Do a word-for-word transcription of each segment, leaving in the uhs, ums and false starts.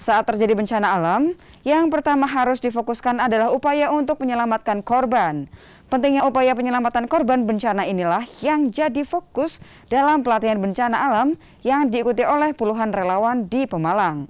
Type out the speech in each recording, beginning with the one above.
Saat terjadi bencana alam, yang pertama harus difokuskan adalah upaya untuk menyelamatkan korban. Pentingnya upaya penyelamatan korban bencana inilah yang jadi fokus dalam pelatihan bencana alam yang diikuti oleh puluhan relawan di Pemalang.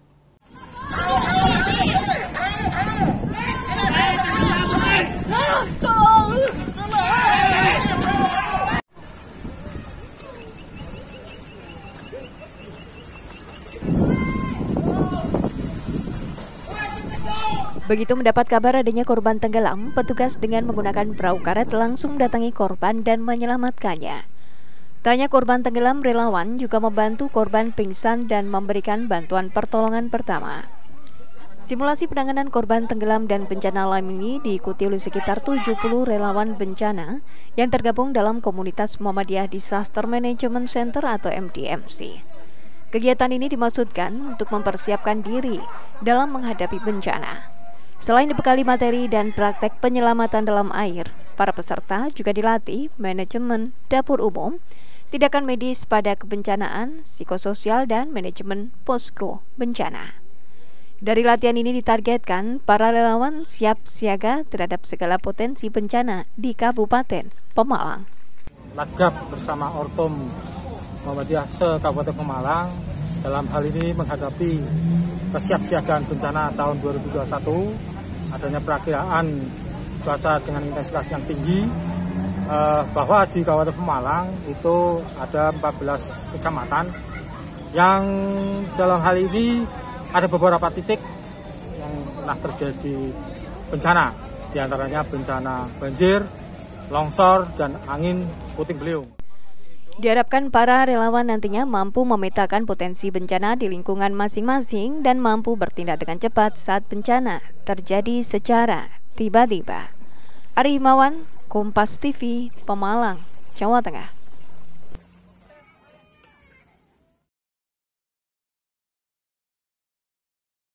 Begitu mendapat kabar adanya korban tenggelam, petugas dengan menggunakan perahu karet langsung datangi korban dan menyelamatkannya. Tanya korban tenggelam, relawan juga membantu korban pingsan dan memberikan bantuan pertolongan pertama. Simulasi penanganan korban tenggelam dan bencana alam ini diikuti oleh sekitar tujuh puluh relawan bencana yang tergabung dalam komunitas Muhammadiyah Disaster Management Center atau M D M C. Kegiatan ini dimaksudkan untuk mempersiapkan diri dalam menghadapi bencana. Selain dibekali materi dan praktek penyelamatan dalam air, para peserta juga dilatih manajemen dapur umum, tindakan medis pada kebencanaan, psikososial, dan manajemen posko bencana. Dari latihan ini ditargetkan para relawan siap siaga terhadap segala potensi bencana di Kabupaten Pemalang. Lagap bersama Ortom Muhammadiyah se-Kabupaten Pemalang dalam hal ini menghadapi kesiapsiagaan bencana tahun dua ribu dua puluh satu, adanya perakiraan cuaca dengan intensitas yang tinggi, eh, bahwa di Kabupaten Pemalang itu ada empat belas kecamatan yang dalam hal ini ada beberapa titik yang pernah terjadi bencana, diantaranya bencana banjir, longsor, dan angin puting beliung. Diharapkan para relawan nantinya mampu memetakan potensi bencana di lingkungan masing-masing dan mampu bertindak dengan cepat saat bencana terjadi secara tiba-tiba. Ari Himawan, Kompas T V, Pemalang, Jawa Tengah.